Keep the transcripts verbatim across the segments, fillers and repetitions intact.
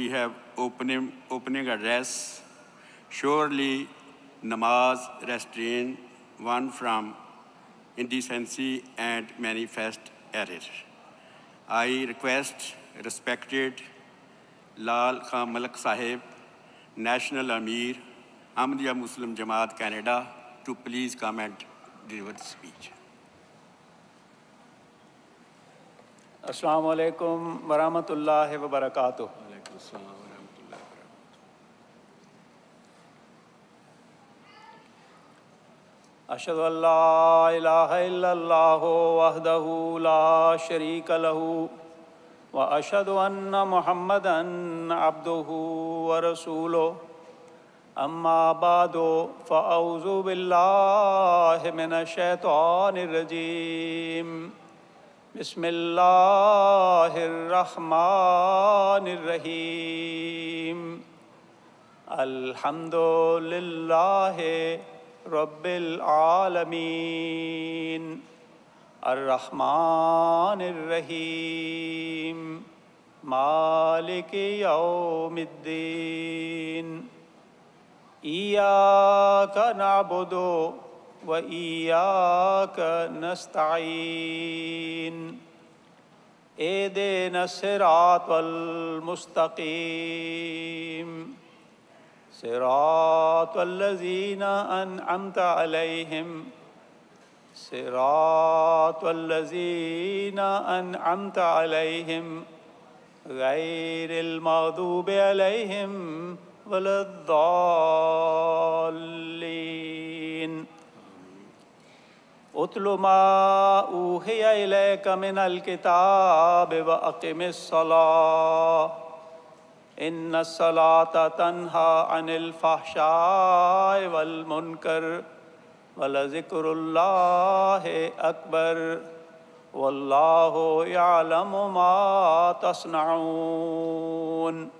we have opening, opening address. Surely namaz restrain one from indecency and manifest error. I request respected Lal Khan Malak Sahib, National Amir, Ahmadiyya Muslim Jamaat Canada, to please come and deliver the speech. Assalamu alaikum wa rahmatullahi wa barakatuh. Ashhadu an la ilaha illallah wahdahu la sharika lahu wa ashhadu anna Muhammadan abduhu wa rasuluh. Amma ba'du fa a'udhu billahi minash shaitanir rajim. Bismillahirrahmanirrahim. Alhamdulillahi Rabbil Alameen. Ar-Rahmanir-Rahim. Maliki Yawmiddin. Iyaka na'budu wa iyaka nasta'in. Ihdina as-siratal mustaqim. Siratal ladzina an'amta alayhim. Siratal ladzina an'amta alayhim. Ghayril maghdubi alayhim waladdallin. Utlu ma uhiya ilayka minal kitabi wa aqimis salah. Inna as-salata tanha anil fahsha'i wal munkar wa la zikrullahi akbar. Wallahu ya'lamu ma tasna'un.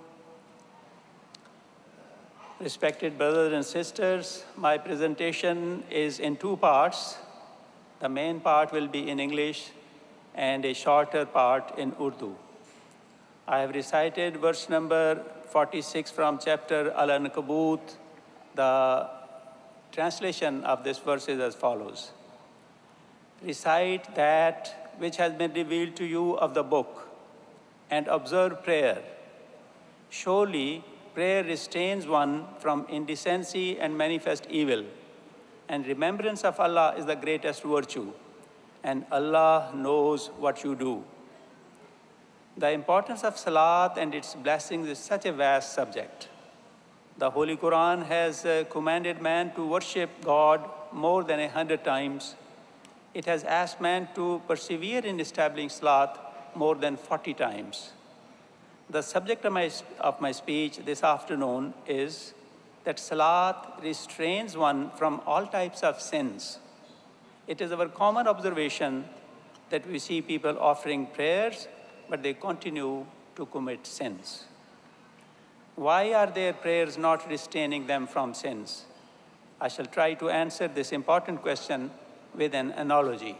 Respected brothers and sisters, my presentation is in two parts. The main part will be in English and a shorter part in Urdu. I have recited verse number forty-six from chapter Al-Ankabut. The translation of this verse is as follows. Recite that which has been revealed to you of the book and observe prayer. Surely prayer restrains one from indecency and manifest evil. And remembrance of Allah is the greatest virtue. And Allah knows what you do. The importance of Salat and its blessings is such a vast subject. The Holy Quran has uh, commanded man to worship God more than a hundred times. It has asked man to persevere in establishing Salat more than forty times. The subject of my, of my speech this afternoon is that Salat restrains one from all types of sins. It is our common observation that we see people offering prayers, but they continue to commit sins. Why are their prayers not restraining them from sins? I shall try to answer this important question with an analogy.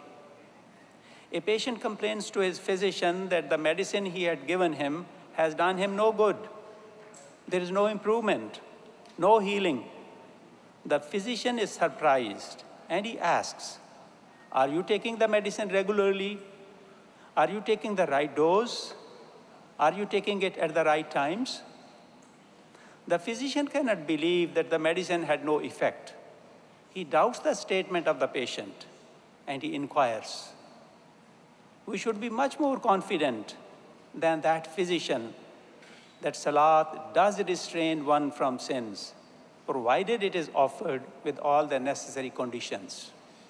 A patient complains to his physician that the medicine he had given him has done him no good. There is no improvement, no healing. The physician is surprised and he asks, are you taking the medicine regularly? Are you taking the right dose? Are you taking it at the right times? The physician cannot believe that the medicine had no effect. He doubts the statement of the patient and he inquires. We should be much more confident than that physician that Salat does restrain one from sins, provided it is offered with all the necessary conditions.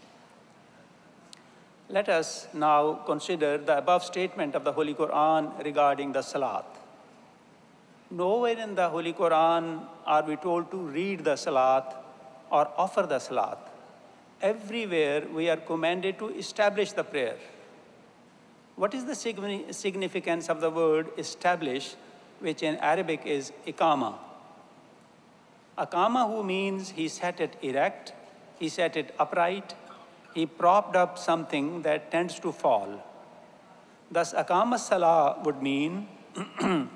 Let us now consider the above statement of the Holy Quran regarding the Salat. Nowhere in the Holy Quran are we told to read the Salat or offer the Salat. Everywhere we are commanded to establish the prayer. What is the significance of the word establish, which in Arabic is iqama? Aqama, who means he set it erect, he set it upright, he propped up something that tends to fall. Thus, aqama salah would mean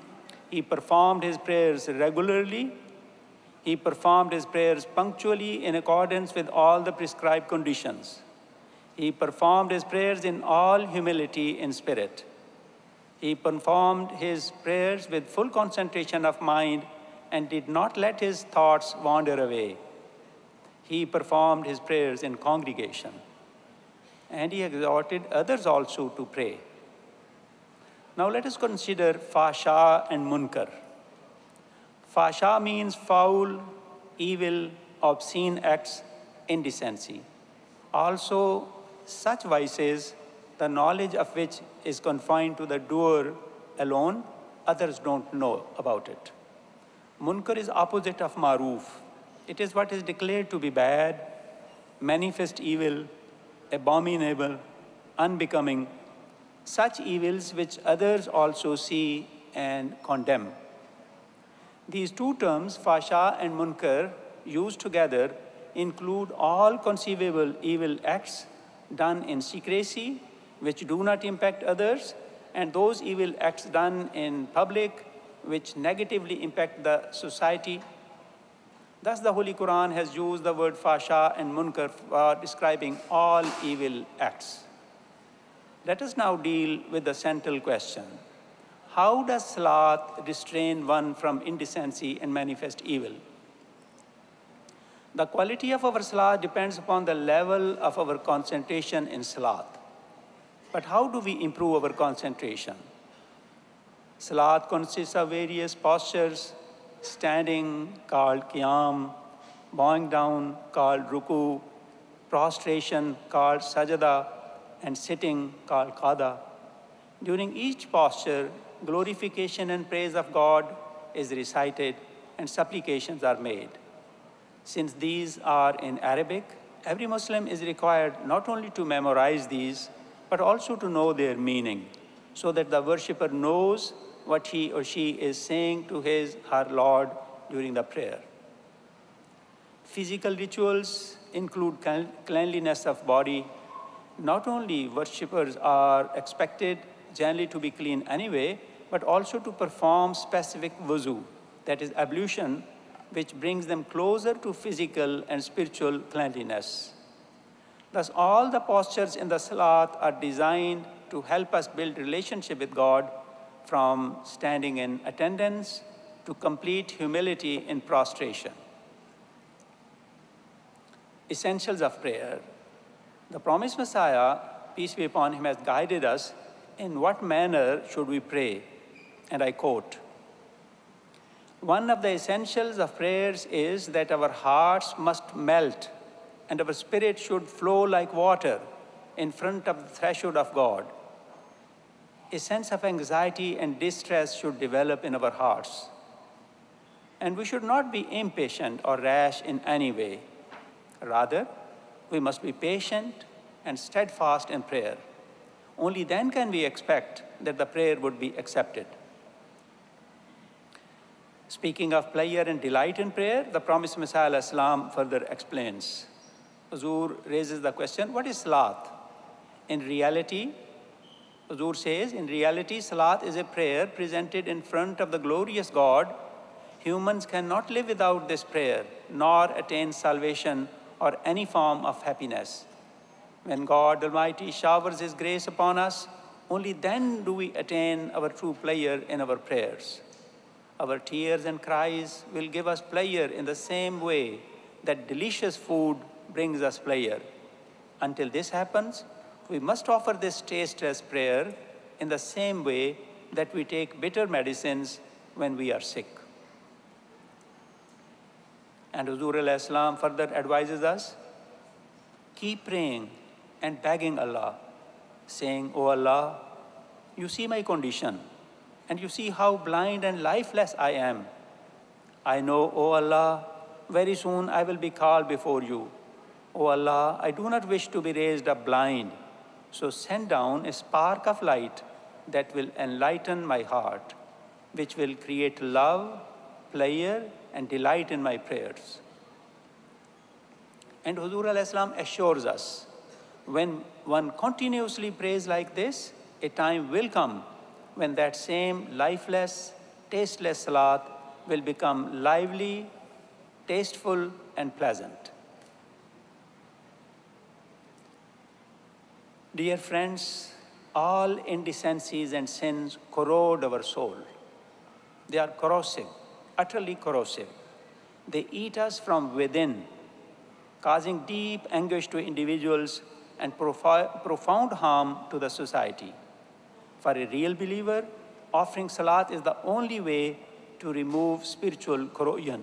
He performed his prayers regularly. He performed his prayers punctually in accordance with all the prescribed conditions. He performed his prayers in all humility in spirit. He performed his prayers with full concentration of mind and did not let his thoughts wander away. He performed his prayers in congregation. And he exhorted others also to pray. Now let us consider fasha and munkar. Fasha means foul, evil, obscene acts, indecency. Also, such vices, the knowledge of which is confined to the doer alone, others don't know about it. Munkar is opposite of maroof. It is what is declared to be bad, manifest evil, abominable, unbecoming, such evils which others also see and condemn. These two terms, fasha and munkar, used together include all conceivable evil acts done in secrecy, which do not impact others, and those evil acts done in public, which negatively impact the society. Thus, the Holy Quran has used the word fasha and munkar for describing all evil acts. Let us now deal with the central question. How does salat restrain one from indecency and manifest evil? The quality of our salat depends upon the level of our concentration in salat. But how do we improve our concentration? Salat consists of various postures: standing, called qiyam; bowing down, called ruku; prostration, called sajada; and sitting, called qada. During each posture, glorification and praise of God is recited and supplications are made. Since these are in Arabic, every Muslim is required not only to memorize these, but also to know their meaning, so that the worshipper knows what he or she is saying to his, her Lord during the prayer. Physical rituals include cleanliness of body. Not only worshippers are expected generally to be clean anyway, but also to perform specific wuzu, that is ablution, which brings them closer to physical and spiritual cleanliness. Thus, all the postures in the salat are designed to help us build relationship with God, from standing in attendance to complete humility in prostration. Essentials of prayer. The promised Messiah, peace be upon him, has guided us in what manner should we pray. And I quote, "One of the essentials of prayers is that our hearts must melt and our spirit should flow like water in front of the threshold of God. A sense of anxiety and distress should develop in our hearts. And we should not be impatient or rash in any way. Rather, we must be patient and steadfast in prayer. Only then can we expect that the prayer would be accepted." Speaking of pleasure and delight in prayer, the promised Messiah ﷺ further explains. Huzur raises the question, what is salat? In reality, Huzur says, in reality, salat is a prayer presented in front of the glorious God. Humans cannot live without this prayer, nor attain salvation or any form of happiness. When God Almighty showers His grace upon us, only then do we attain our true pleasure in our prayers. Our tears and cries will give us pleasure in the same way that delicious food brings us pleasure. Until this happens, we must offer this tasteless prayer in the same way that we take bitter medicines when we are sick. And Huzur alayhi salam further advises us, keep praying and begging Allah, saying, "O Allah, you see my condition, and you see how blind and lifeless I am. I know, O Allah, very soon I will be called before you. O Allah, I do not wish to be raised up blind, so send down a spark of light that will enlighten my heart, which will create love, pleasure, and delight in my prayers." And Huzur alayhi salam assures us, when one continuously prays like this, a time will come when that same lifeless, tasteless salat will become lively, tasteful, and pleasant. Dear friends, all indecencies and sins corrode our soul. They are corrosive, utterly corrosive. They eat us from within, causing deep anguish to individuals and profi- profound harm to the society. For a real believer, offering salat is the only way to remove spiritual corrosion.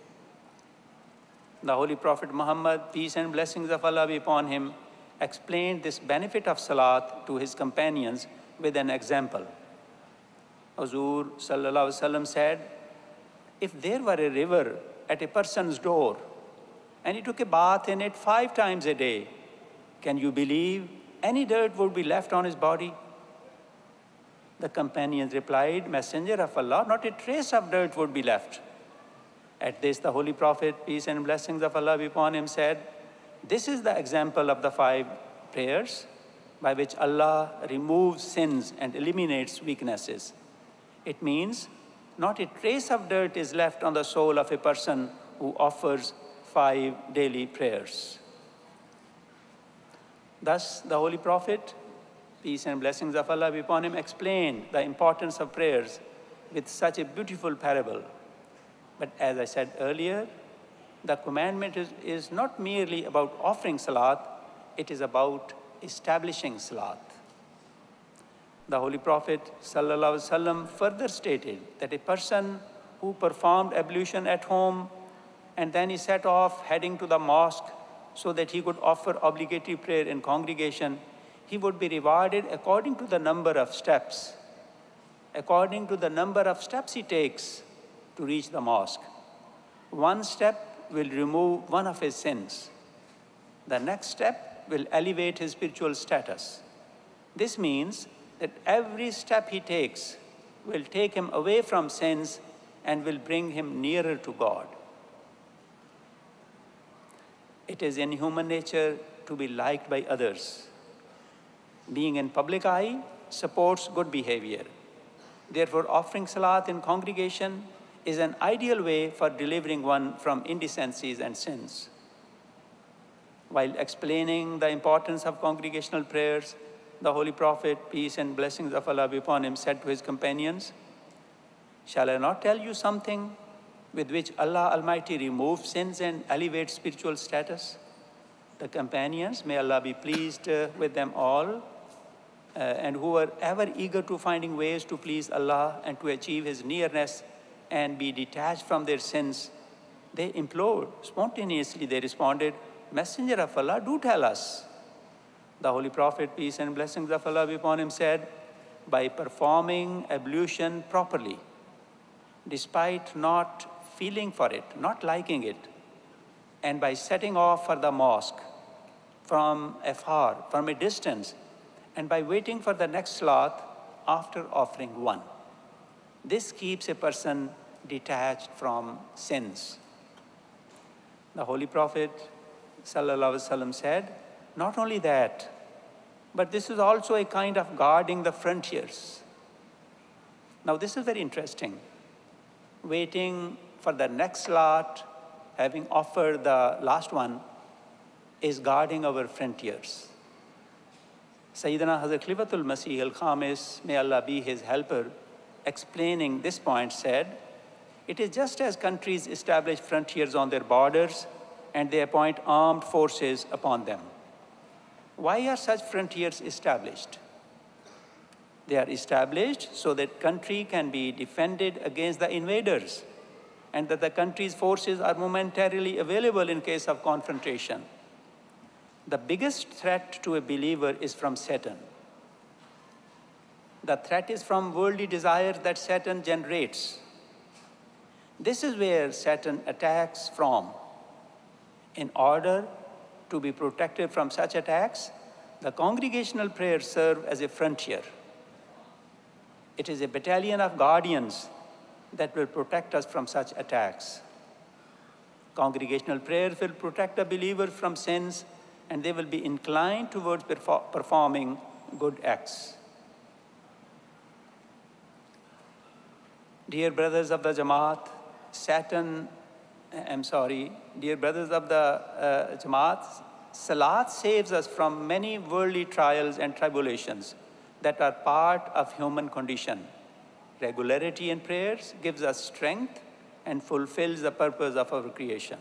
The Holy Prophet Muhammad, peace and blessings of Allah be upon him, explained this benefit of salat to his companions with an example. Huzur Sallallahu Alaihi Wasallam said, if there were a river at a person's door and he took a bath in it five times a day, can you believe any dirt would be left on his body? The companions replied, Messenger of Allah, not a trace of dirt would be left. At this, the Holy Prophet, peace and blessings of Allah be upon him, said, this is the example of the five prayers by which Allah removes sins and eliminates weaknesses. It means not a trace of dirt is left on the soul of a person who offers five daily prayers. Thus, the Holy Prophet, peace and blessings of Allah be upon him, explained the importance of prayers with such a beautiful parable. But as I said earlier, the commandment is, is not merely about offering salat, it is about establishing salat. The Holy Prophet Sallallahu Alaihi Wasallam further stated that a person who performed ablution at home and then he set off heading to the mosque so that he could offer obligatory prayer in congregation, he would be rewarded according to the number of steps, according to the number of steps he takes to reach the mosque. One step will remove one of his sins. The next step will elevate his spiritual status. This means that every step he takes will take him away from sins and will bring him nearer to God. It is in human nature to be liked by others. Being in public eye supports good behavior. Therefore, offering salat in congregation is an ideal way for delivering one from indecencies and sins. While explaining the importance of congregational prayers, the Holy Prophet, peace and blessings of Allah be upon him, said to his companions, shall I not tell you something with which Allah Almighty removes sins and elevates spiritual status? The companions, may Allah be pleased uh, with them all, uh, and who were ever eager to finding ways to please Allah and to achieve his nearness and be detached from their sins, they implored. Spontaneously they responded, Messenger of Allah, do tell us. The Holy Prophet, peace and blessings of Allah be upon him, said, by performing ablution properly, despite not feeling for it, not liking it, and by setting off for the mosque from afar, from a distance, and by waiting for the next salat after offering one. This keeps a person detached from sins. The Holy Prophet Sallallahu Alaihi Wasallam said, not only that, but this is also a kind of guarding the frontiers. Now this is very interesting. Waiting for the next salat, having offered the last one, is guarding our frontiers. Sayyidina Hazrat Khalifatul Masih al-Khamis, may Allah be his helper, explaining this point said, it is just as countries establish frontiers on their borders and they appoint armed forces upon them. Why are such frontiers established? They are established so that country can be defended against the invaders and that the country's forces are momentarily available in case of confrontation. The biggest threat to a believer is from Satan. The threat is from worldly desires that Satan generates. This is where Satan attacks from. In order to be protected from such attacks, the congregational prayers serve as a frontier. It is a battalion of guardians that will protect us from such attacks. Congregational prayers will protect the believer from sins, and they will be inclined towards performing good acts. Dear brothers of the Jamaat, Satan, I'm sorry, dear brothers of the uh, Jamaat, Salat saves us from many worldly trials and tribulations that are part of human condition. Regularity in prayers gives us strength and fulfills the purpose of our creation.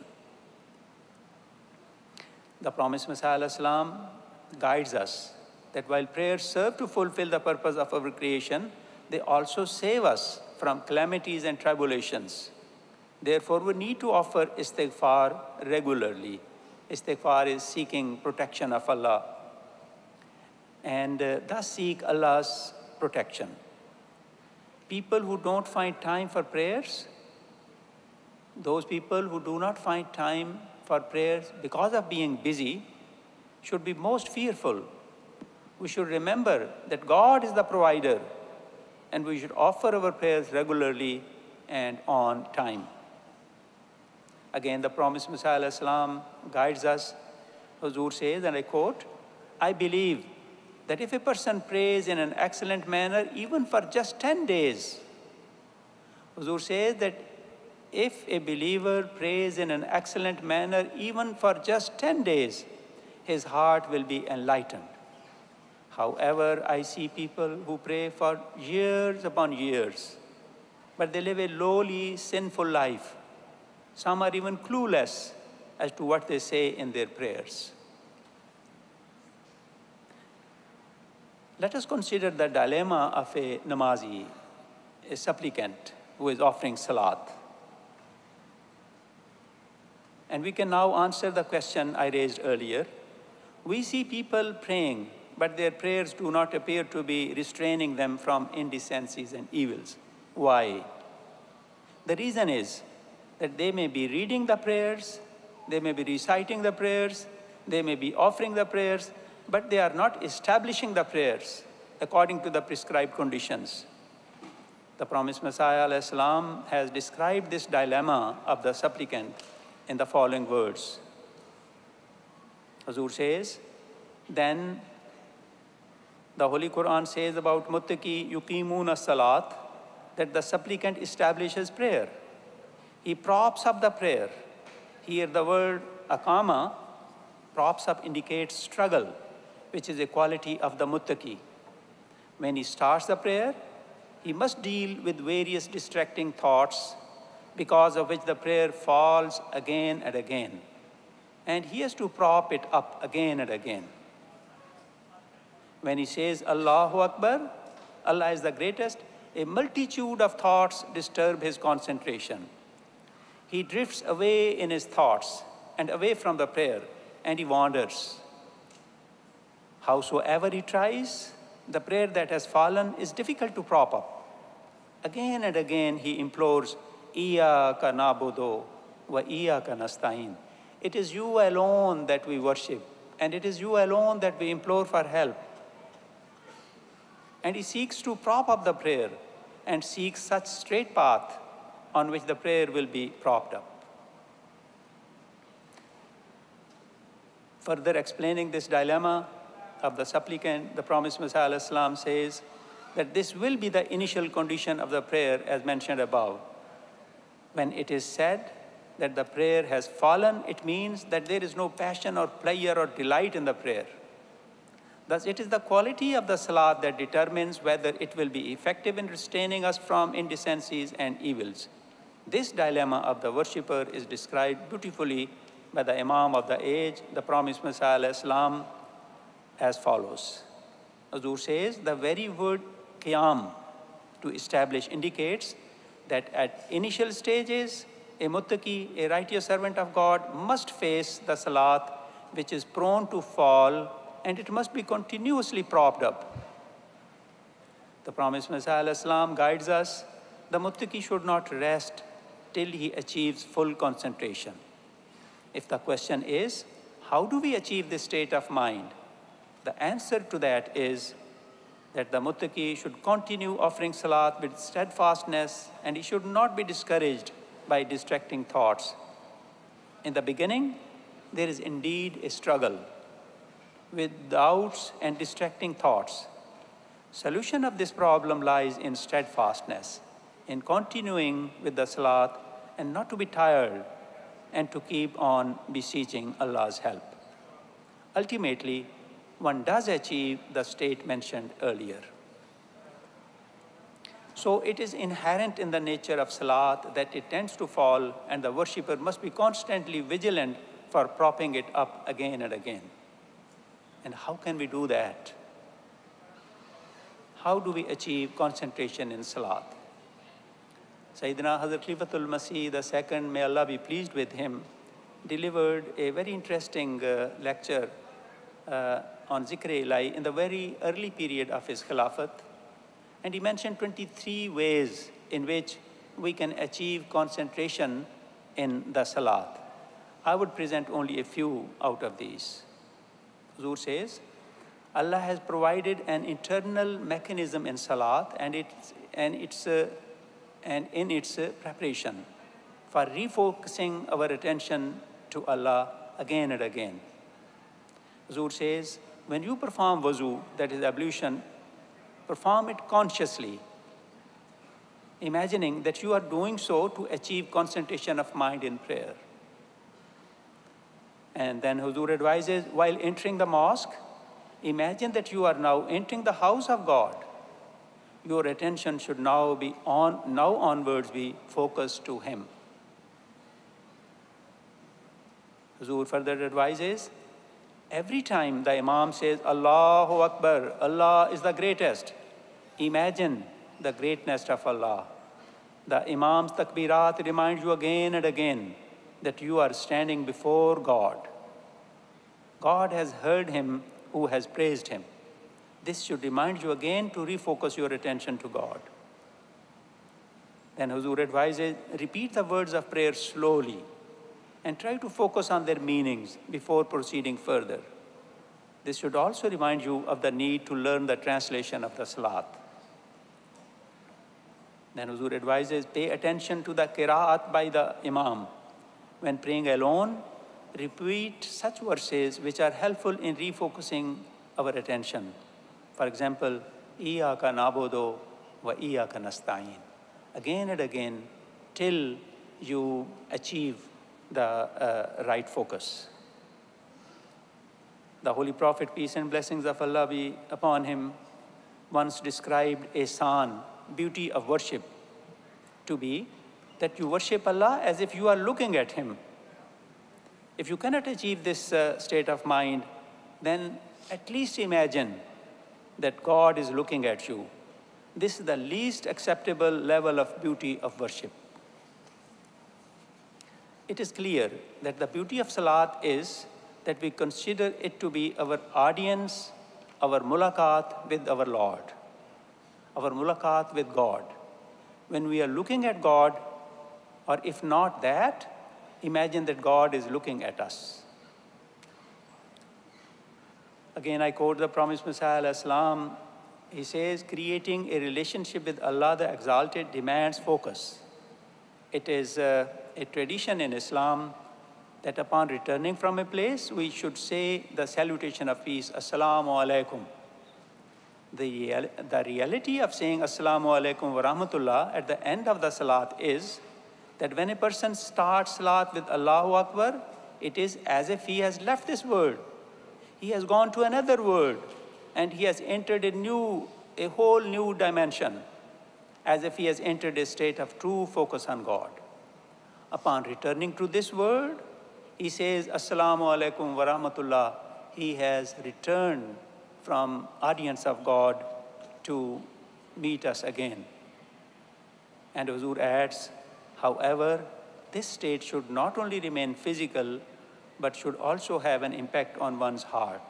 The promised Messiah ﷺ guides us that while prayers serve to fulfill the purpose of our creation, they also save us from calamities and tribulations. Therefore, we need to offer istighfar regularly. Istighfar is seeking protection of Allah, and uh, thus seek Allah's protection. People who don't find time for prayers, those people who do not find time for prayers because of being busy, should be most fearful. We should remember that God is the provider, and we should offer our prayers regularly and on time. Again, the promised Messiah ﷺ guides us. Huzur says, and I quote, I believe that if a person prays in an excellent manner, even for just ten days, Huzur says that if a believer prays in an excellent manner, even for just ten days, his heart will be enlightened. However, I see people who pray for years upon years, but they live a lowly, sinful life. Some are even clueless as to what they say in their prayers. Let us consider the dilemma of a namazi, a supplicant who is offering salat. And we can now answer the question I raised earlier. We see people praying, but their prayers do not appear to be restraining them from indecencies and evils. Why? The reason is that they may be reading the prayers, they may be reciting the prayers, they may be offering the prayers, but they are not establishing the prayers according to the prescribed conditions. The promised Messiah ﷺ has described this dilemma of the supplicant in the following words. Huzur says, then the Holy Quran says about muttaqi yuqimuna salat, that the supplicant establishes prayer. He props up the prayer. Here the word akama, props up, indicates struggle, which is a quality of the muttaqi. When he starts the prayer, he must deal with various distracting thoughts, because of which the prayer falls again and again. And he has to prop it up again and again. When he says Allahu Akbar, Allah is the greatest, a multitude of thoughts disturb his concentration. He drifts away in his thoughts and away from the prayer, and he wanders. Howsoever he tries, the prayer that has fallen is difficult to prop up. Again and again he implores, Iyaka na'budu wa iyaka nasta'in. It is you alone that we worship, and it is you alone that we implore for help. And he seeks to prop up the prayer and seeks such straight path on which the prayer will be propped up. Further explaining this dilemma of the supplicant, the promised Messiah ﷺ says that this will be the initial condition of the prayer as mentioned above. When it is said that the prayer has fallen, it means that there is no passion or pleasure or delight in the prayer. Thus, it is the quality of the salat that determines whether it will be effective in restraining us from indecencies and evils. This dilemma of the worshipper is described beautifully by the Imam of the age, the promised Messiah ﷺ, as follows. Huzur says, the very word qiyam, to establish, indicates that at initial stages, a muttaqi, a righteous servant of God, must face the salat, which is prone to fall, and it must be continuously propped up. The promised Messiah ﷺ guides us. The muttaqi should not rest till he achieves full concentration. If the question is, how do we achieve this state of mind? The answer to that is that the muttaqi should continue offering salat with steadfastness, and he should not be discouraged by distracting thoughts. In the beginning, there is indeed a struggle with doubts and distracting thoughts. Solution of this problem lies in steadfastness. in continuing with the salat and not to be tired and to keep on beseeching Allah's help. Ultimately, one does achieve the state mentioned earlier. So it is inherent in the nature of salat that it tends to fall, and the worshipper must be constantly vigilant for propping it up again and again. And how can we do that? How do we achieve concentration in salat? Sayyidina Hazrat Khalifatul Masih the second, may Allah be pleased with him, delivered a very interesting uh, lecture uh, on Zikr-e-Ilahi in the very early period of his Khilafat. And he mentioned twenty-three ways in which we can achieve concentration in the salat. I would present only a few out of these. Huzur says, Allah has provided an internal mechanism in salat and it's, and it's, uh, and in its uh, preparation for refocusing our attention to Allah again and again. Huzur says, when you perform wuzu, that is ablution, perform it consciously, imagining that you are doing so to achieve concentration of mind in prayer. And then Huzur advises, while entering the mosque, imagine that you are now entering the house of God. Your attention should now be on, now onwards be focused to Him. Huzur further advises, every time the Imam says, Allahu Akbar, Allah is the greatest, imagine the greatness of Allah. The Imam's takbirat remind you again and again that you are standing before God. God has heard him who has praised him. This should remind you again to refocus your attention to God. Then Huzur advises, repeat the words of prayer slowly and try to focus on their meanings before proceeding further. This should also remind you of the need to learn the translation of the salat. Then Huzur advises, pay attention to the qira'at by the Imam. When praying alone, repeat such verses which are helpful in refocusing our attention. For example, Iyaka na'budu wa iyaka nasta'in. Again and again, till you achieve the uh, right focus. The Holy Prophet, peace and blessings of Allah be upon him, once described a san, beauty of worship, to be that you worship Allah as if you are looking at Him. If you cannot achieve this uh, state of mind, then at least imagine that God is looking at you. This is the least acceptable level of beauty of worship. It is clear that the beauty of salat is that we consider it to be our audience, our mulaqat with our Lord, our mulaqat with God. When we are looking at God, or if not that, imagine that God is looking at us. Again, I quote the promised Messiah, al-Islam. He says, creating a relationship with Allah the Exalted demands focus. It is uh, a tradition in Islam that upon returning from a place, we should say the salutation of peace, Assalamu alaikum. The, the reality of saying Assalamu alaikum wa rahmatullah at the end of the salat is that when a person starts salat with Allahu Akbar, it is as if he has left this world. He has gone to another world and he has entered a new, a whole new dimension, as if he has entered a state of true focus on God. Upon returning to this world, he says, Assalamu alaikum wa rahmatullah. He has returned from audience of God to meet us again. And Huzur adds, however, this state should not only remain physical, but should also have an impact on one's heart.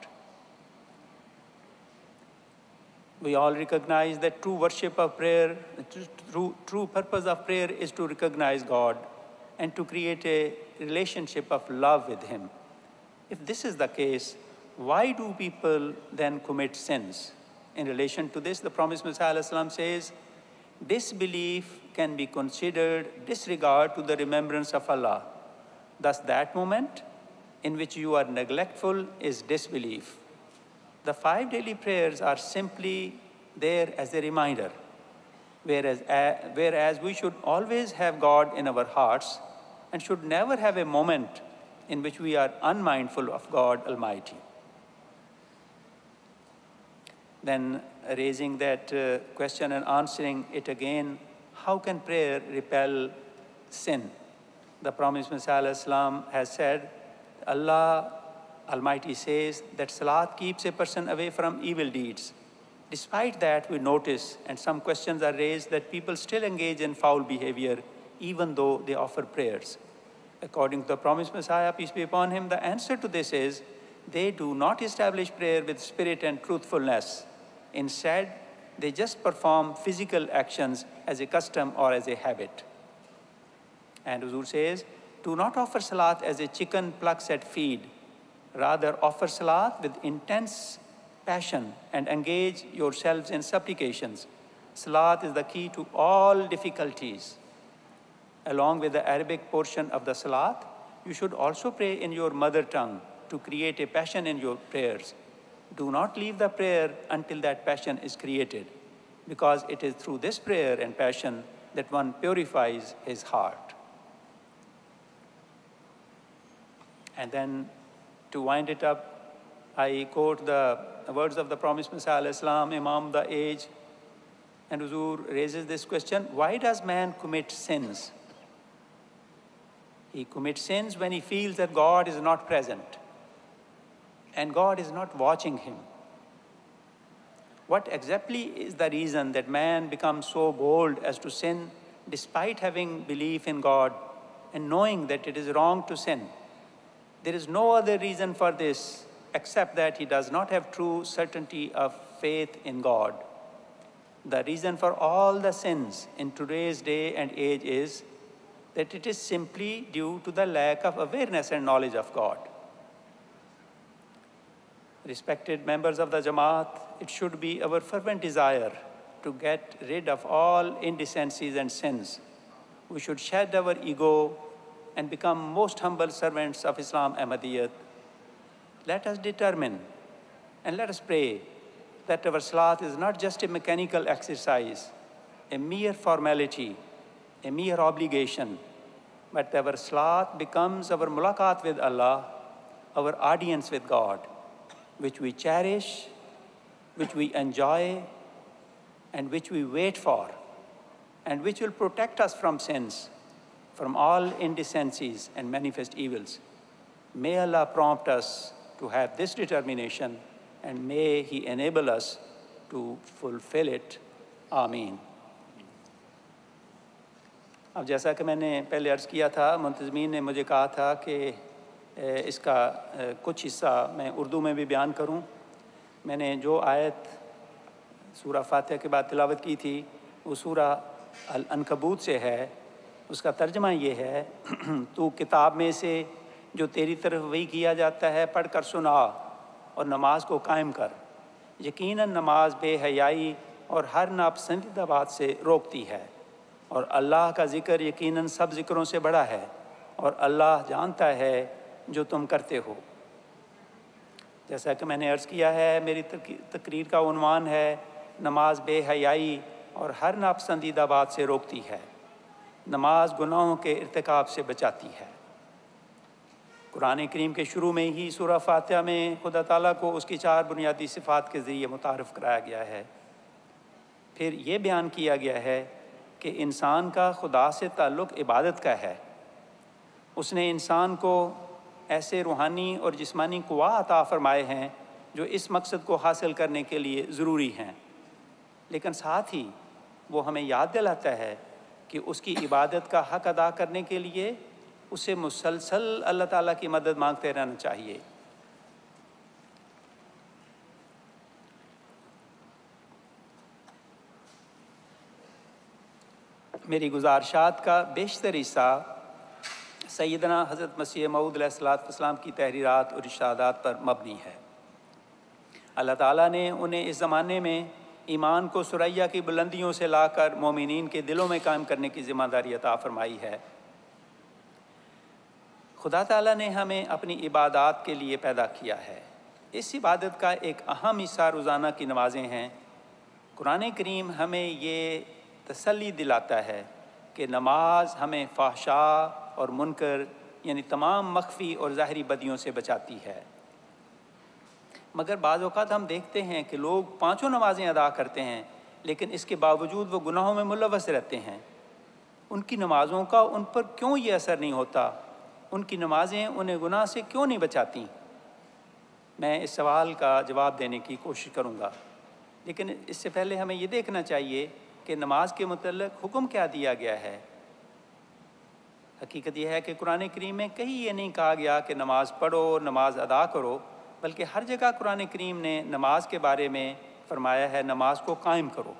We all recognize that true worship of prayer, true, true purpose of prayer is to recognize God and to create a relationship of love with Him. If this is the case, why do people then commit sins? In relation to this, the promised Messiah says, disbelief can be considered disregard to the remembrance of Allah. Thus, that moment in which you are neglectful is disbelief. The five daily prayers are simply there as a reminder. Whereas, uh, whereas we should always have God in our hearts and should never have a moment in which we are unmindful of God Almighty. Then raising that uh, question and answering it again, how can prayer repel sin? The promised Messiah Islam has said, Allah Almighty says that Salat keeps a person away from evil deeds. Despite that, we notice, and some questions are raised, that people still engage in foul behavior even though they offer prayers. According to the promised Messiah, peace be upon him, the answer to this is, they do not establish prayer with spirit and truthfulness. Instead, they just perform physical actions as a custom or as a habit. And Huzur says, do not offer Salat as a chicken plucks at feed. Rather, offer Salat with intense passion and engage yourselves in supplications. Salat is the key to all difficulties. Along with the Arabic portion of the Salat, you should also pray in your mother tongue to create a passion in your prayers. Do not leave the prayer until that passion is created, because it is through this prayer and passion that one purifies his heart. And then to wind it up, I quote the words of the promised Messiah Islam, Imam the age, and Huzur raises this question, why does man commit sins? He commits sins when he feels that God is not present and God is not watching him. What exactly is the reason that man becomes so bold as to sin despite having belief in God and knowing that it is wrong to sin? There is no other reason for this except that he does not have true certainty of faith in God. The reason for all the sins in today's day and age is that it is simply due to the lack of awareness and knowledge of God. Respected members of the Jamaat, it should be our fervent desire to get rid of all indecencies and sins. We should shed our ego and become most humble servants of Islam Ahmadiyyat. Let us determine and let us pray that our Salat is not just a mechanical exercise, a mere formality, a mere obligation, but our Salat becomes our mulaqat with Allah, our audience with God, which we cherish, which we enjoy, and which we wait for, and which will protect us from sins, from all indecencies and manifest evils. May Allah prompt us to have this determination, and may He enable us to fulfill it. Ameen. अब जैसा कि मैंने पहले अर्ज़ किया था, मुंतज़मीन ने मुझे कहा था कि इसका कुछ हिस्सा मैं उर्दू में भी बयान करूं। मैंने जो आयत सूरा फातिहा के बाद तिलावत की थी, वो सूरा अल-अनकबूत से है। उसका तर्जमा ये है, तू किताब में से जो तेरी तरफ वही किया जाता है पढ़कर सुना और नमाज को कायम कर। यकीनन नमाज बेहयाई और हर नापसंदीदा बात से रोकती है, और अल्लाह का ज़िक्र यकीनन सब ज़िक्रों से बड़ा है, और अल्लाह जानता है जो तुम करते हो। जैसा कि मैंने अर्ज़ किया है, मेरी तकरीर का उन्वान है नमाज बेहयाई और हर नापसंदीदा बात से रोकती है, नमाज गुनाहों के इर्तिकाब से बचाती है। कुरान करीम के शुरू में ही सूरा फातिहा में खुदा ताला को उसकी चार बुनियादी सिफ़ात के ज़रिए मुतारफ़ कराया गया है। फिर ये बयान किया गया है कि इंसान का खुदा से ताल्लुक़ इबादत का है। उसने इंसान को ऐसे रूहानी और जिस्मानी क़ुवा अता फ़रमाए हैं जो इस मकसद को हासिल करने के लिए ज़रूरी हैं, लेकिन साथ ही वो हमें याद दिलाता है कि उसकी इबादत का हक़ अदा करने के लिए उसे मुसलसल अल्लाह ताला की मदद मांगते रहना चाहिए। मेरी गुज़ारिशात का बेशतर हिस्सा सैयदना हज़रत मसीह मऊद अलैहिस्सलाम की तहरीरात और इरशादात पर मबनी है। अल्लाह ताला ने उन्हें इस ज़माने में ईमान को सुरैया की बुलंदियों से लाकर मोमिनीन के दिलों में कायम करने की ज़िम्मेदारी अता फ़रमाई है। खुदा ताला ने हमें अपनी इबादत के लिए पैदा किया है। इस इबादत का एक अहम हिस्सा रोज़ाना की नमाज़ें हैं। कुरान करीम हमें ये تسلی دلاتا ہے کہ نماز ہمیں فحشاء اور منکر یعنی تمام مخفی اور ظاہری بدیوں سے بچاتی ہے۔ مگر بعض اوقات ہم دیکھتے ہیں کہ لوگ پانچوں نمازیں ادا کرتے ہیں لیکن اس کے باوجود وہ گناہوں میں ملوث رہتے ہیں۔ ان کی نمازوں کا ان پر کیوں یہ اثر نہیں ہوتا؟ ان کی نمازیں انہیں گناہ سے کیوں نہیں بچاتی؟ میں اس سوال کا جواب دینے کی کوشش کروں گا، لیکن اس سے پہلے ہمیں یہ دیکھنا چاہیے کہ نماز کے متعلق حکم کیا دیا گیا ہے۔ حقیقت یہ ہے کہ قرآن کریم میں کہیں یہ نہیں کہا گیا کہ نماز پڑھو، نماز ادا کرو، بلکہ ہر جگہ قرآن کریم نے نماز کے بارے میں فرمایا ہے نماز کو قائم کرو۔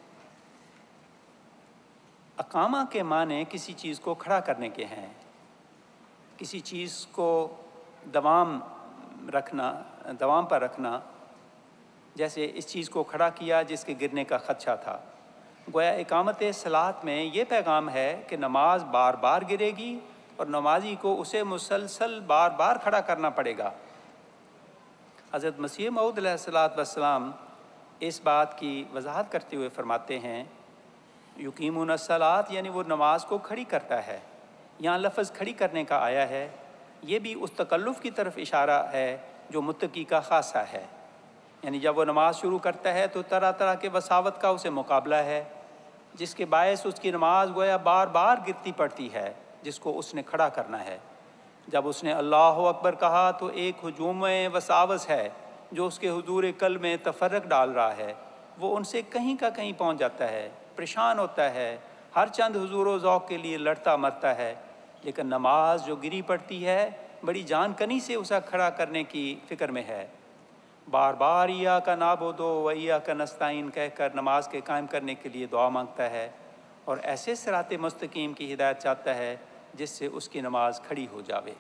اقامہ کے معنی کسی چیز کو کھڑا کرنے کے ہیں، کسی چیز کو دوام رکھنا، دوام پر رکھنا، جیسے اس چیز کو کھڑا کیا جس کے گرنے کا خدشہ تھا۔ گویا اقامت صلاۃ میں یہ پیغام ہے کہ نماز بار بار گرے گی اور نمازی کو اسے مسلسل بار بار کھڑا کرنا پڑے گا۔ حضرت مسیح موعود علیہ الصلوۃ والسلام اس بات کی وضاحت کرتے ہوئے فرماتے ہیں یقیمون الصلاۃ یعنی وہ نماز کو کھڑی کرتا ہے۔ یہاں لفظ کھڑی کرنے کا آیا ہے، یہ بھی اس تکلف کی طرف اشارہ ہے جو متقی کا خاصہ ہے، یعنی جب وہ نماز شروع کرتا ہے تو طرح طرح کے وساوت کا اسے مقابلہ ہے، جس کے باعث اس کی نماز گویا بار بار گرتی پڑتی ہے، جس کو اس نے کھڑا کرنا ہے۔ جب اس نے اللہ اکبر کہا تو ایک ہجوم وساوس ہے جو اس کے حضور قلب میں تفرق ڈال رہا ہے، وہ ان سے کہیں کا کہیں پہنچ جاتا ہے، پریشان ہوتا ہے، ہر چند حضور و ذوق کے لیے لڑتا مرتا ہے، لیکن نماز جو گری پڑتی ہے بڑی جان کنی سے اسے کھڑا کرنے کی فکر میں ہے۔ بار بار ایاک نعبد و ایاک نستعین کہہ کر نماز کے قائم کرنے کے لیے دعا مانگتا ہے اور ایسے صراط مستقیم کی ہدایت چاہتا ہے جس سے اس کی نماز کھڑی ہو جاوے۔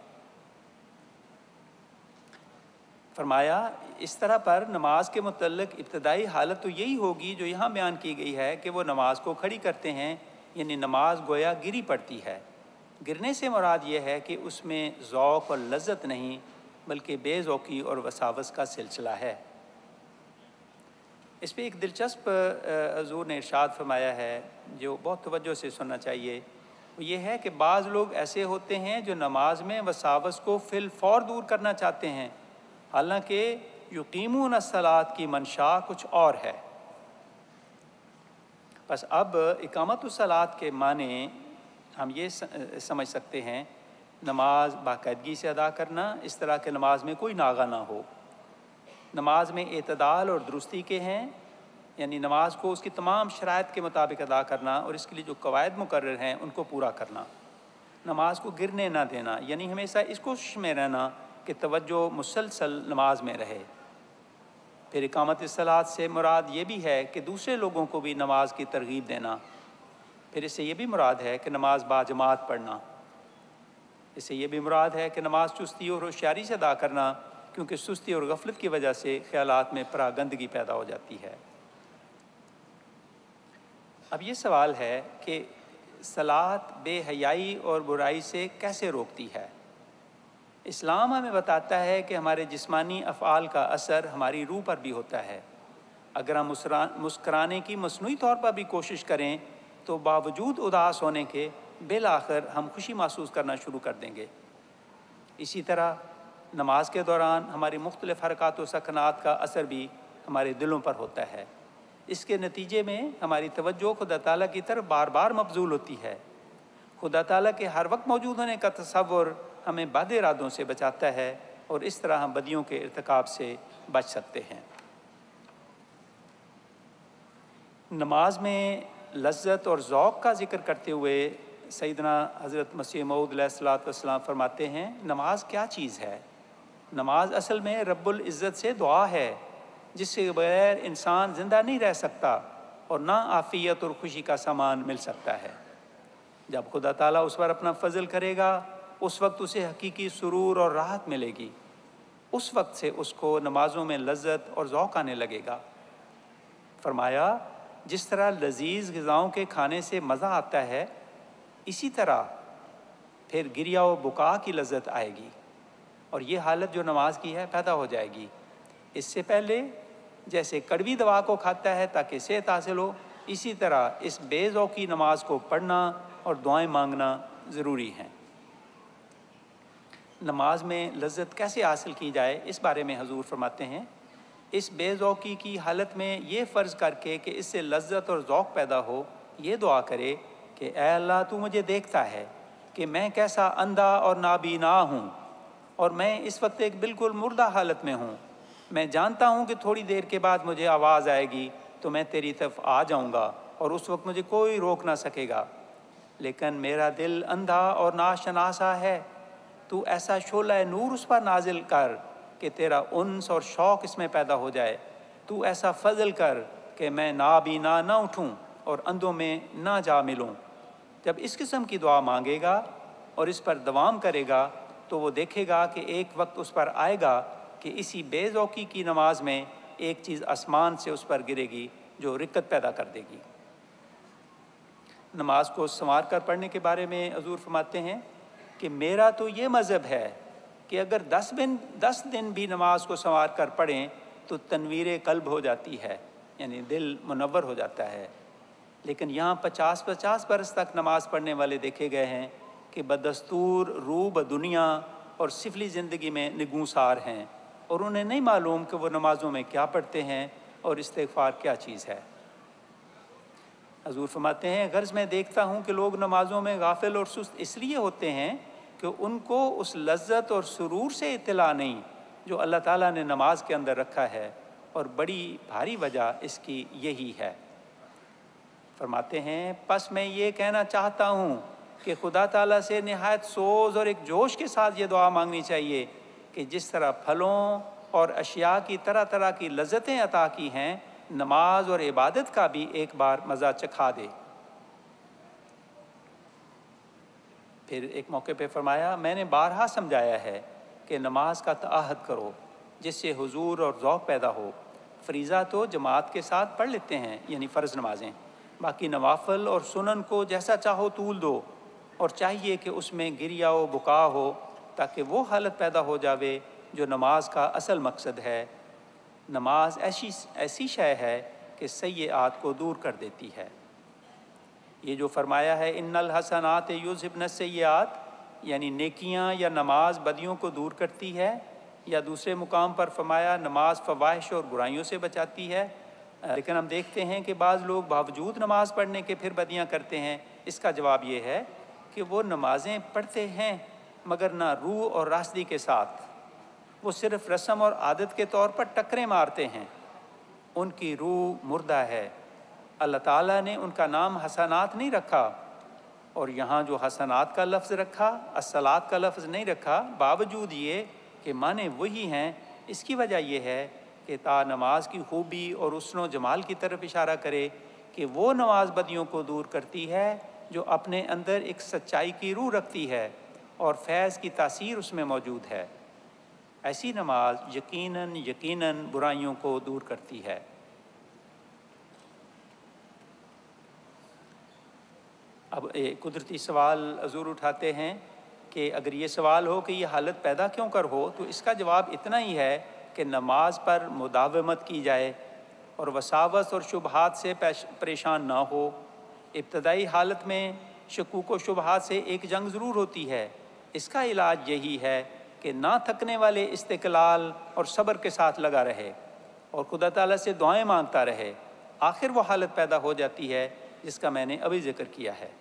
فرمایا اس طرح پر نماز کے متعلق ابتدائی حالت تو یہی ہوگی جو یہاں بیان کی گئی ہے کہ وہ نماز کو کھڑی کرتے ہیں، یعنی نماز گویا گری پڑتی ہے۔ گرنے سے مراد یہ ہے کہ اس میں ذوق اور لذت نہیں بلکہ بے ذوقی اور وساوس کا سلسلہ ہے۔ اس پہ ایک دلچسپ حضور نے ارشاد فرمایا ہے جو بہت توجہ سے سننا چاہیے، وہ یہ ہے کہ بعض لوگ ایسے ہوتے ہیں جو نماز میں وساوس کو فی الفور دور کرنا چاہتے ہیں، حالانکہ یقیمون الصلاۃ کی منشا کچھ اور ہے۔ بس اب اقامت الصلاۃ کے معنی ہم یہ سمجھ سکتے ہیں نماز باقاعدگی سے ادا کرنا، اس طرح کہ نماز میں کوئی ناغہ نہ ہو۔ نماز میں اعتدال اور درستی کے ہیں، یعنی نماز کو اس کی تمام شرائط کے مطابق ادا کرنا اور اس کے لیے جو قواعد مقرر ہیں ان کو پورا کرنا۔ نماز کو گرنے نہ دینا، یعنی ہمیشہ اس کوشش میں رہنا کہ توجہ مسلسل نماز میں رہے۔ پھر اقامت الصلاۃ سے مراد یہ بھی ہے کہ دوسرے لوگوں کو بھی نماز کی ترغیب دینا۔ پھر اس سے یہ بھی مراد ہے کہ نماز باجماعت پڑھنا۔ اس سے یہ بھی مراد ہے کہ نماز چستی اور ہوشیاری سے ادا کرنا، کیونکہ سستی اور غفلت کی وجہ سے خیالات میں پراگندگی پیدا ہو جاتی ہے۔ اب یہ سوال ہے کہ صلاۃ بے حیائی اور برائی سے کیسے روکتی ہے؟ اسلام ہمیں بتاتا ہے کہ ہمارے جسمانی افعال کا اثر ہماری روح پر بھی ہوتا ہے۔ اگر ہم مسکرانے کی مصنوعی طور پر بھی کوشش کریں تو باوجود اداس ہونے کے بالآخر ہم خوشی محسوس کرنا شروع کر دیں گے۔ اسی طرح نماز کے دوران ہماری مختلف حرکات و سکنات کا اثر بھی ہمارے دلوں پر ہوتا ہے۔ اس کے نتیجے میں ہماری توجہ خدا تعالیٰ کی طرف بار بار مبذول ہوتی ہے۔ خدا تعالیٰ کے ہر وقت موجود ہونے کا تصور ہمیں بد ارادوں سے بچاتا ہے اور اس طرح ہم بدیوں کے ارتکاب سے بچ سکتے ہیں۔ نماز میں لذت اور ذوق کا ذکر کرتے ہوئے سیدنا حضرت مسیح موعود علیہ الصلوۃ والسلام فرماتے ہیں نماز کیا چیز ہے؟ نماز اصل میں رب العزت سے دعا ہے جس سے بغیر انسان زندہ نہیں رہ سکتا اور نہ عافیت اور خوشی کا سامان مل سکتا ہے۔ جب خدا تعالیٰ اس پر اپنا فضل کرے گا اس وقت اسے حقیقی سرور اور راحت ملے گی، اس وقت سے اس کو نمازوں میں لذت اور ذوق آنے لگے گا۔ فرمایا جس طرح لذیذ غذاؤں کے کھانے سے مزہ آتا ہے اسی طرح پھر گریا و بکا کی لذت آئے گی، اور یہ حالت جو نماز کی ہے پیدا ہو جائے گی۔ اس سے پہلے جیسے کڑوی دوا کو کھاتا ہے تاکہ صحت حاصل ہو، اسی طرح اس بے ذوقی نماز کو پڑھنا اور دعائیں مانگنا ضروری ہیں۔ نماز میں لذت کیسے حاصل کی جائے اس بارے میں حضور فرماتے ہیں، اس بے ذوقی کی حالت میں یہ فرض کر کے کہ اس سے لذت اور ذوق پیدا ہو، یہ دعا کرے کہ اے اللہ تو مجھے دیکھتا ہے کہ میں کیسا اندھا اور نابینا ہوں، اور میں اس وقت ایک بالکل مردہ حالت میں ہوں۔ میں جانتا ہوں کہ تھوڑی دیر کے بعد مجھے آواز آئے گی تو میں تیری طرف آ جاؤں گا اور اس وقت مجھے کوئی روک نہ سکے گا، لیکن میرا دل اندھا اور ناشناسا ہے۔ تو ایسا شعلہ نور اس پر نازل کر کہ تیرا انس اور شوق اس میں پیدا ہو جائے۔ تو ایسا فضل کر کہ میں نابینا نہ اٹھوں اور اندھوں میں نہ جا ملوں۔ جب اس قسم کی دعا مانگے گا اور اس پر دوام کرے گا تو وہ دیکھے گا کہ ایک وقت اس پر آئے گا کہ اسی بے ذوقی کی نماز میں ایک چیز آسمان سے اس پر گرے گی جو رکت پیدا کر دے گی۔ نماز کو سنوار کر پڑھنے کے بارے میں حضور فرماتے ہیں کہ میرا تو یہ مذہب ہے کہ اگر دس دن دس دن بھی نماز کو سنوار کر پڑھیں تو تنویر قلب ہو جاتی ہے، یعنی دل منور ہو جاتا ہے۔ لیکن یہاں پچاس پچاس برس تک نماز پڑھنے والے دیکھے گئے ہیں کہ بدستور روح دنیا اور سفلی زندگی میں نگونسار ہیں، اور انہیں نہیں معلوم کہ وہ نمازوں میں کیا پڑھتے ہیں اور استغفار کیا چیز ہے۔ حضور فرماتے ہیں غرض میں دیکھتا ہوں کہ لوگ نمازوں میں غافل اور سست اس لیے ہوتے ہیں کہ ان کو اس لذت اور سرور سے اطلاع نہیں جو اللہ تعالیٰ نے نماز کے اندر رکھا ہے، اور بڑی بھاری وجہ اس کی یہی ہے۔ فرماتے ہیں پس میں یہ کہنا چاہتا ہوں کہ خدا تعالیٰ سے نہایت سوز اور ایک جوش کے ساتھ یہ دعا مانگنی چاہیے کہ جس طرح پھلوں اور اشیاء کی طرح طرح کی لذتیں عطا کی ہیں، نماز اور عبادت کا بھی ایک بار مزہ چکھا دے۔ پھر ایک موقع پہ فرمایا میں نے بارہا سمجھایا ہے کہ نماز کا تعاہد کرو جس سے حضور اور ذوق پیدا ہو۔ فریضہ تو جماعت کے ساتھ پڑھ لیتے ہیں، یعنی فرض نمازیں، باقی نوافل اور سنن کو جیسا چاہو طول دو، اور چاہیے کہ اس میں گریا و بکا ہو تاکہ وہ حالت پیدا ہو جاوے جو نماز کا اصل مقصد ہے۔ نماز ایسی ایسی شے ہے کہ سیئات کو دور کر دیتی ہے۔ یہ جو فرمایا ہے ان الحسنات یذہبن السیئات، یعنی نیکیاں یا نماز بدیوں کو دور کرتی ہے، یا دوسرے مقام پر فرمایا نماز فواحش اور برائیوں سے بچاتی ہے۔ لیکن ہم دیکھتے ہیں کہ بعض لوگ باوجود نماز پڑھنے کے پھر بدیاں کرتے ہیں۔ اس کا جواب یہ ہے کہ وہ نمازیں پڑھتے ہیں مگر نہ روح اور راستگی کے ساتھ، وہ صرف رسم اور عادت کے طور پر ٹکریں مارتے ہیں، ان کی روح مردہ ہے۔ اللہ تعالیٰ نے ان کا نام حسنات نہیں رکھا، اور یہاں جو حسنات کا لفظ رکھا، الصلاۃ کا لفظ نہیں رکھا، باوجود یہ کہ معنی وہی ہیں۔ اس کی وجہ یہ ہے کہ تا نماز کی خوبی اور حسن و جمال کی طرف اشارہ کرے کہ وہ نماز بدیوں کو دور کرتی ہے جو اپنے اندر ایک سچائی کی روح رکھتی ہے اور فیض کی تاثیر اس میں موجود ہے۔ ایسی نماز یقیناً یقیناً برائیوں کو دور کرتی ہے۔ اب ایک قدرتی سوال حضور اٹھاتے ہیں کہ اگر یہ سوال ہو کہ یہ حالت پیدا کیوں کر ہو، تو اس کا جواب اتنا ہی ہے کہ نماز پر مداومت کی جائے اور وساوس اور شبہات سے پریشان نہ ہو۔ ابتدائی حالت میں شکوک و شبہات سے ایک جنگ ضرور ہوتی ہے، اس کا علاج یہی ہے کہ نہ تھکنے والے استقلال اور صبر کے ساتھ لگا رہے اور خدا تعالیٰ سے دعائیں مانگتا رہے۔ آخر وہ حالت پیدا ہو جاتی ہے جس کا میں نے ابھی ذکر کیا ہے۔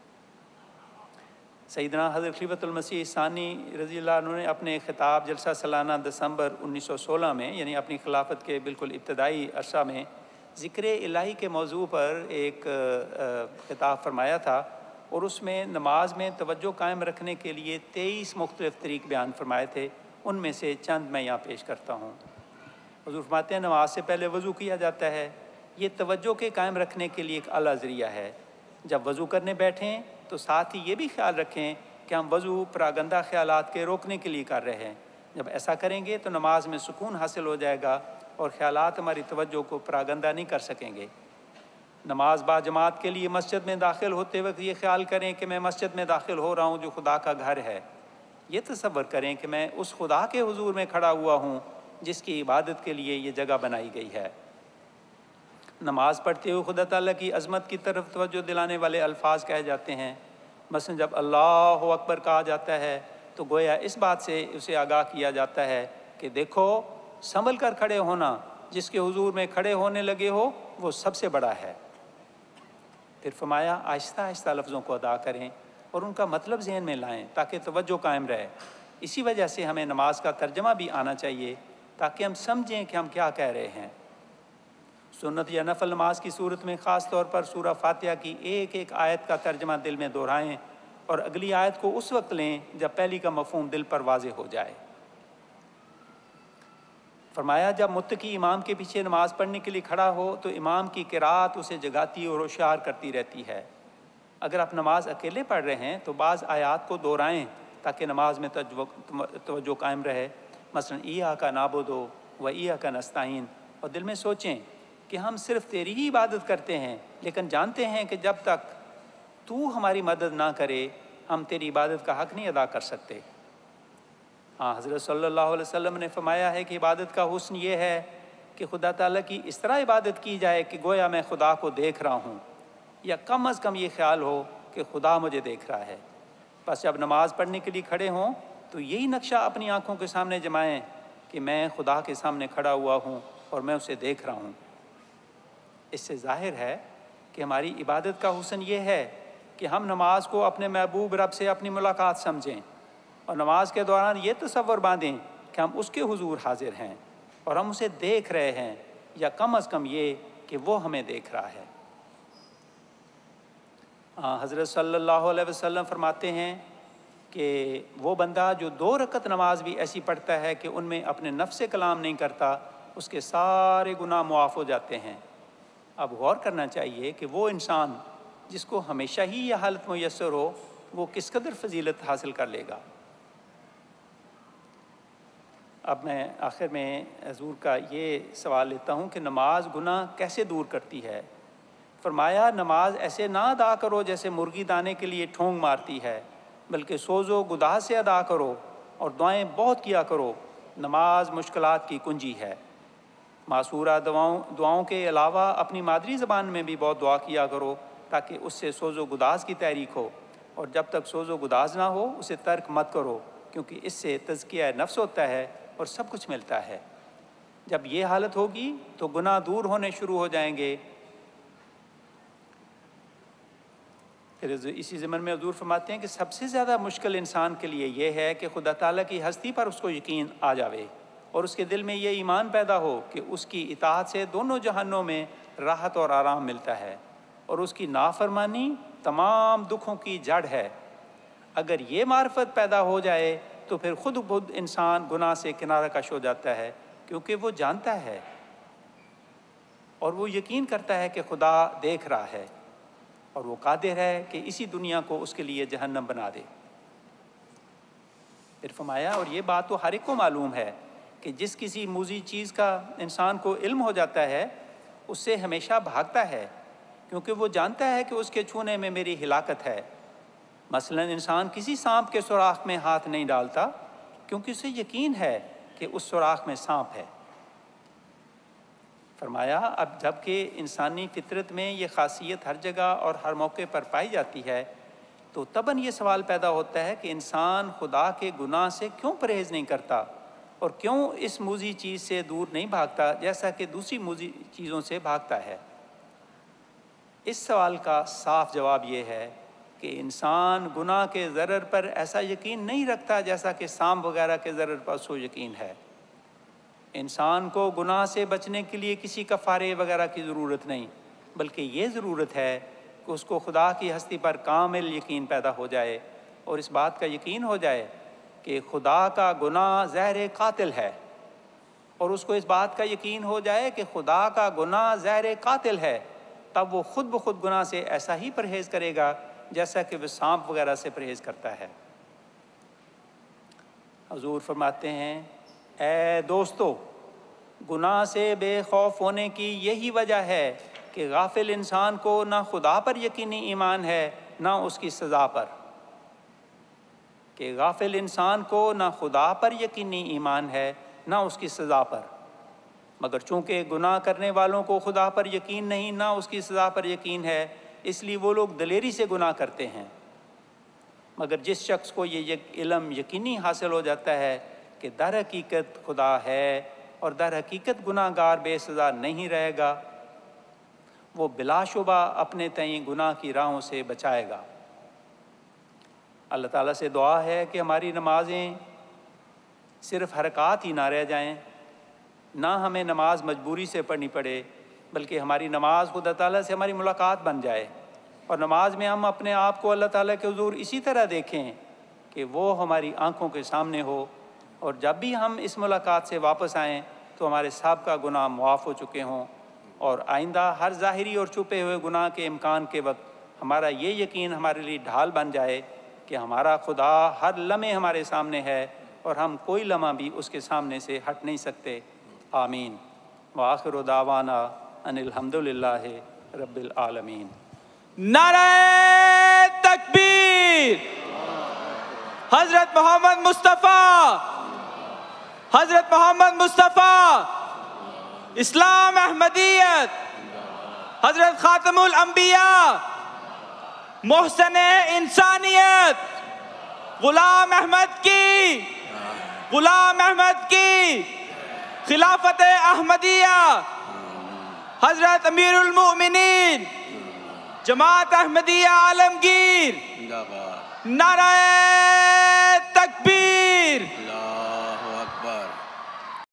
سیدنا حضرت خلیفۃ المسیح ثانی رضی اللہ عنہ نے اپنے خطاب جلسہ سالانہ دسمبر انیس سو سولہ میں، یعنی اپنی خلافت کے بالکل ابتدائی عرصہ میں، ذکر الہی کے موضوع پر ایک خطاب فرمایا تھا، اور اس میں نماز میں توجہ قائم رکھنے کے لیے تیئیس مختلف طریق بیان فرمائے تھے۔ ان میں سے چند میں یہاں پیش کرتا ہوں۔ حضور فرماتے ہیں نماز سے پہلے وضو کیا جاتا ہے، یہ توجہ کے قائم رکھنے کے لیے ایک اعلیٰ ذریعہ ہے۔ جب وضو کرنے بیٹھیں تو ساتھ ہی یہ بھی خیال رکھیں کہ ہم وضو پراگندہ خیالات کے روکنے کے لیے کر رہے ہیں۔ جب ایسا کریں گے تو نماز میں سکون حاصل ہو جائے گا اور خیالات ہماری توجہ کو پراگندہ نہیں کر سکیں گے۔ نماز با جماعت کے لیے مسجد میں داخل ہوتے وقت یہ خیال کریں کہ میں مسجد میں داخل ہو رہا ہوں جو خدا کا گھر ہے۔ یہ تصور کریں کہ میں اس خدا کے حضور میں کھڑا ہوا ہوں جس کی عبادت کے لیے یہ جگہ بنائی گئی ہے۔ نماز پڑھتے ہوئے خدا تعالیٰ کی عظمت کی طرف توجہ دلانے والے الفاظ کہے جاتے ہیں۔ مثلا جب اللہ اکبر کہا جاتا ہے تو گویا اس بات سے اسے آگاہ کیا جاتا ہے کہ دیکھو سنبھل کر کھڑے ہونا، جس کے حضور میں کھڑے ہونے لگے ہو وہ سب سے بڑا ہے۔ پھر فرمایا آہستہ آہستہ لفظوں کو ادا کریں اور ان کا مطلب ذہن میں لائیں تاکہ توجہ قائم رہے۔ اسی وجہ سے ہمیں نماز کا ترجمہ بھی آنا چاہیے تاکہ ہم سمجھیں کہ ہم کیا کہہ رہے ہیں۔ سنت یا نفل نماز کی صورت میں خاص طور پر سورہ فاتحہ کی ایک ایک آیت کا ترجمہ دل میں دہرائیں اور اگلی آیت کو اس وقت لیں جب پہلی کا مفہوم دل پر واضح ہو جائے۔ فرمایا جب متقی امام کے پیچھے نماز پڑھنے کے لیے کھڑا ہو تو امام کی قرات اسے جگاتی اور ہوشیار کرتی رہتی ہے۔ اگر آپ نماز اکیلے پڑھ رہے ہیں تو بعض آیات کو دہرائیں تاکہ نماز میں توجہ قائم رہے۔ مثلا ایاک نعبد و ایاک نستعین، اور دل میں سوچیں کہ ہم صرف تیری ہی عبادت کرتے ہیں، لیکن جانتے ہیں کہ جب تک تو ہماری مدد نہ کرے ہم تیری عبادت کا حق نہیں ادا کر سکتے۔ ہاں حضرت صلی اللہ علیہ وسلم نے فرمایا ہے کہ عبادت کا حسن یہ ہے کہ خدا تعالیٰ کی اس طرح عبادت کی جائے کہ گویا میں خدا کو دیکھ رہا ہوں، یا کم از کم یہ خیال ہو کہ خدا مجھے دیکھ رہا ہے۔ بس جب نماز پڑھنے کے لیے کھڑے ہوں تو یہی نقشہ اپنی آنکھوں کے سامنے جمائیں کہ میں خدا کے سامنے کھڑا ہوا ہوں اور میں اسے دیکھ رہا ہوں۔ اس سے ظاہر ہے کہ ہماری عبادت کا حسن یہ ہے کہ ہم نماز کو اپنے محبوب رب سے اپنی ملاقات سمجھیں اور نماز کے دوران یہ تصور باندھیں کہ ہم اس کے حضور حاضر ہیں اور ہم اسے دیکھ رہے ہیں، یا کم از کم یہ کہ وہ ہمیں دیکھ رہا ہے۔ حضرت صلی اللہ علیہ وسلم فرماتے ہیں کہ وہ بندہ جو دو رکعت نماز بھی ایسی پڑھتا ہے کہ ان میں اپنے نفس سے کلام نہیں کرتا، اس کے سارے گناہ معاف ہو جاتے ہیں۔ اب غور کرنا چاہیے کہ وہ انسان جس کو ہمیشہ ہی یہ حالت میسر ہو وہ کس قدر فضیلت حاصل کر لے گا۔ اب میں آخر میں حضور کا یہ سوال لیتا ہوں کہ نماز گناہ کیسے دور کرتی ہے۔ فرمایا نماز ایسے نہ ادا کرو جیسے مرغی دانے کے لیے ٹھونگ مارتی ہے، بلکہ سوز و گداہ سے ادا کرو اور دعائیں بہت کیا کرو۔ نماز مشکلات کی کنجی ہے۔ معصورہ دعاؤں دعاؤں کے علاوہ اپنی مادری زبان میں بھی بہت دعا کیا کرو تاکہ اس سے سوز و گداز کی تحریک ہو، اور جب تک سوز و گداز نہ ہو اسے ترک مت کرو، کیونکہ اس سے تزکیہ نفس ہوتا ہے اور سب کچھ ملتا ہے۔ جب یہ حالت ہوگی تو گناہ دور ہونے شروع ہو جائیں گے۔ پھر اسی ضمن میں حضور فرماتے ہیں کہ سب سے زیادہ مشکل انسان کے لیے یہ ہے کہ خدا تعالیٰ کی ہستی پر اس کو یقین آ جاوے اور اس کے دل میں یہ ایمان پیدا ہو کہ اس کی اطاعت سے دونوں جہانوں میں راحت اور آرام ملتا ہے، اور اس کی نافرمانی تمام دکھوں کی جڑ ہے۔ اگر یہ معرفت پیدا ہو جائے تو پھر خود بخود انسان گناہ سے کنارہ کش ہو جاتا ہے، کیونکہ وہ جانتا ہے اور وہ یقین کرتا ہے کہ خدا دیکھ رہا ہے اور وہ قادر ہے کہ اسی دنیا کو اس کے لیے جہنم بنا دے۔ پھر فرمایا اور یہ بات تو ہر ایک کو معلوم ہے کہ جس کسی موذی چیز کا انسان کو علم ہو جاتا ہے اس سے ہمیشہ بھاگتا ہے، کیونکہ وہ جانتا ہے کہ اس کے چھونے میں میری ہلاکت ہے۔ مثلا انسان کسی سانپ کے سوراخ میں ہاتھ نہیں ڈالتا کیونکہ اسے یقین ہے کہ اس سوراخ میں سانپ ہے۔ فرمایا اب جب کہ انسانی فطرت میں یہ خاصیت ہر جگہ اور ہر موقع پر پائی جاتی ہے تو تباً یہ سوال پیدا ہوتا ہے کہ انسان خدا کے گناہ سے کیوں پرہیز نہیں کرتا اور کیوں اس موذی چیز سے دور نہیں بھاگتا جیسا کہ دوسری موذی چیزوں سے بھاگتا ہے۔ اس سوال کا صاف جواب یہ ہے کہ انسان گناہ کے ضرر پر ایسا یقین نہیں رکھتا جیسا کہ سانپ وغیرہ کے ضرر پر اس کو یقین ہے۔ انسان کو گناہ سے بچنے کے لیے کسی کفارے وغیرہ کی ضرورت نہیں، بلکہ یہ ضرورت ہے کہ اس کو خدا کی ہستی پر کامل یقین پیدا ہو جائے اور اس بات کا یقین ہو جائے کہ خدا کا گناہ زہر قاتل ہے، اور اس کو اس بات کا یقین ہو جائے کہ خدا کا گناہ زہر قاتل ہے، تب وہ خود بخود گناہ سے ایسا ہی پرہیز کرے گا جیسا کہ وہ سانپ وغیرہ سے پرہیز کرتا ہے۔ حضور فرماتے ہیں اے دوستو، گناہ سے بے خوف ہونے کی یہی وجہ ہے کہ غافل انسان کو نہ خدا پر یقینی ایمان ہے نہ اس کی سزا پر۔ کہ غافل انسان کو نہ خدا پر یقینی ایمان ہے نہ اس کی سزا پر۔ مگر چونکہ گناہ کرنے والوں کو خدا پر یقین نہیں، نہ اس کی سزا پر یقین ہے، اس لیے وہ لوگ دلیری سے گناہ کرتے ہیں۔ مگر جس شخص کو یہ علم یقینی حاصل ہو جاتا ہے کہ در حقیقت خدا ہے اور در حقیقت گناہ گار بے سزا نہیں رہے گا، وہ بلا شبہ اپنے تئیں گناہ کی راہوں سے بچائے گا۔ اللہ تعالیٰ سے دعا ہے کہ ہماری نمازیں صرف حرکات ہی نہ رہ جائیں، نہ ہمیں نماز مجبوری سے پڑھنی پڑے، بلکہ ہماری نماز خدا تعالیٰ سے ہماری ملاقات بن جائے، اور نماز میں ہم اپنے آپ کو اللہ تعالیٰ کے حضور اسی طرح دیکھیں کہ وہ ہماری آنکھوں کے سامنے ہو، اور جب بھی ہم اس ملاقات سے واپس آئیں تو ہمارے سابقہ گناہ معاف ہو چکے ہوں، اور آئندہ ہر ظاہری اور چھپے ہوئے گناہ کے امکان کے وقت ہمارا یہ یقین ہمارے لیے ڈھال بن جائے کہ ہمارا خدا ہر لمحے ہمارے سامنے ہے اور ہم کوئی لمحہ بھی اس کے سامنے سے ہٹ نہیں سکتے۔ آمین۔ وآخر دعوانا ان الحمدللہ رب العالمین۔ نعرہ تکبیر، حضرت محمد مصطفیٰ، حضرت محمد مصطفیٰ، اسلام احمدیت، حضرت خاتم الانبیاء، محسن انسانیت، غلام احمد کی، غلام احمد کی خلافت احمدیہ، حضرت امیر المؤمنین جماعت احمدیہ عالمگیر، نعرہ تکبیر۔